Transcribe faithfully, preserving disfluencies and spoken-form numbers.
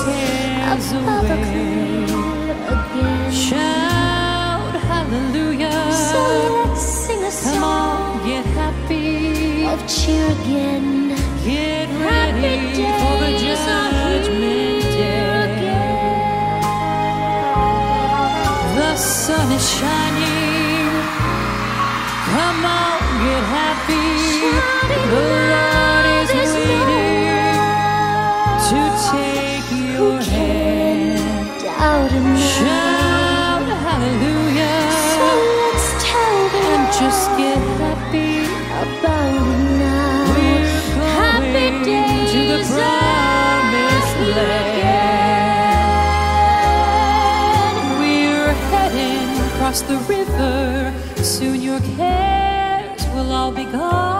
cares above a away. cloud again. Shout hallelujah. So let's sing a Come song on, get happy. of cheer again. Get Happy ready for the days are judgment here day. again. The sun is shining. Come on, get happy. Shouting The Lord is there's no waiting to one take who your can hand. doubt him now. Shout hallelujah. So let's tell the And just world get happy. about it now. We're Happy going days to the promised are here land. again. We're heading across the river. Soon your cares will all be gone.